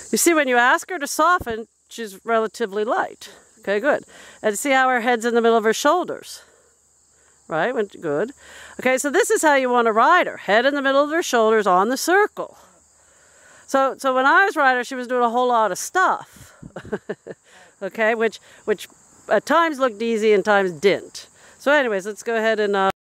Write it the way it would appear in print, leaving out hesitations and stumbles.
You see, when you ask her to soften, she's relatively light. Okay, good. And see how her head's in the middle of her shoulders. Right? Good. Okay, so this is how you want to ride her. Head in the middle of her shoulders on the circle. So when I was riding her, she was doing a whole lot of stuff. Okay, which at times looked easy and times didn't. So anyways, let's go ahead and